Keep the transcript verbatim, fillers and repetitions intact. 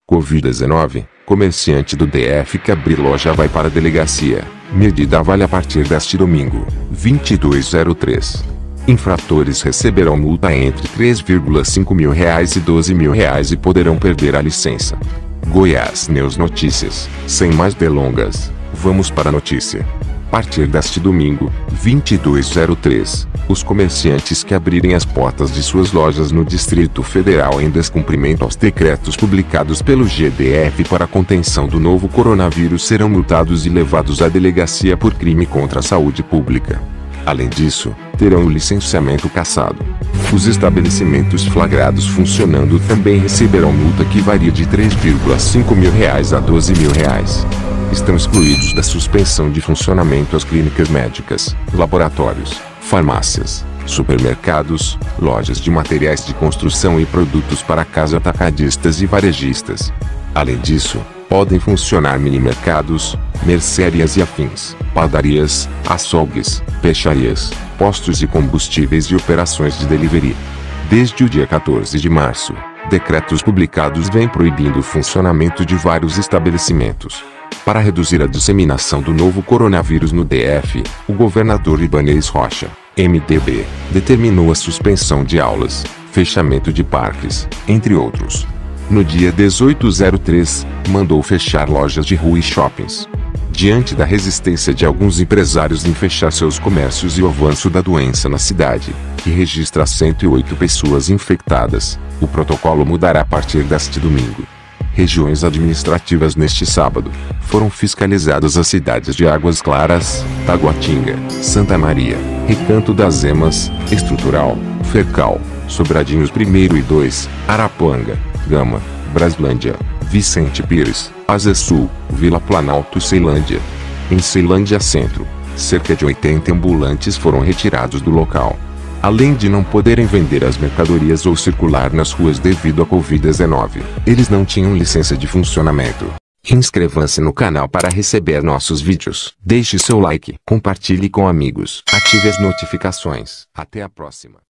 covid dezenove, comerciante do D F que abrir loja vai para a delegacia. Medida vale a partir deste domingo, vinte e dois zero três. Infratores receberão multa entre três vírgula cinco mil reais e doze mil reais e poderão perder a licença. Goiás News Notícias. Sem mais delongas, vamos para a notícia. A partir deste domingo, vinte e dois zero três, os comerciantes que abrirem as portas de suas lojas no Distrito Federal em descumprimento aos decretos publicados pelo G D F para a contenção do novo coronavírus serão multados e levados à delegacia por crime contra a saúde pública. Além disso, terão o licenciamento cassado. Os estabelecimentos flagrados funcionando também receberão multa que varia de três vírgula cinco mil reais a doze mil reais. Estão excluídos da suspensão de funcionamento as clínicas médicas, laboratórios, farmácias, supermercados, lojas de materiais de construção e produtos para casa, atacadistas e varejistas. Além disso, podem funcionar mini-mercados, mercearias e afins, padarias, açougues, peixarias, postos de combustíveis e operações de delivery. Desde o dia quatorze de março, decretos publicados vêm proibindo o funcionamento de vários estabelecimentos. Para reduzir a disseminação do novo coronavírus no D F, o governador Ibanez Rocha, M D B, determinou a suspensão de aulas, fechamento de parques, entre outros. No dia dezoito zero três, mandou fechar lojas de rua e shoppings. Diante da resistência de alguns empresários em fechar seus comércios e o avanço da doença na cidade, que registra cento e oito pessoas infectadas, o protocolo mudará a partir deste domingo. Regiões administrativas neste sábado, foram fiscalizadas as cidades de Águas Claras, Taguatinga, Santa Maria, Recanto das Emas, Estrutural, Fercal, Sobradinhos primeiro e dois, Arapuanga, Gama, Braslândia, Vicente Pires, Asa Sul, Vila Planalto e Ceilândia. Em Ceilândia Centro, cerca de oitenta ambulantes foram retirados do local. Além de não poderem vender as mercadorias ou circular nas ruas devido à covid dezenove, eles não tinham licença de funcionamento. Inscreva-se no canal para receber nossos vídeos. Deixe seu like, compartilhe com amigos, ative as notificações. Até a próxima.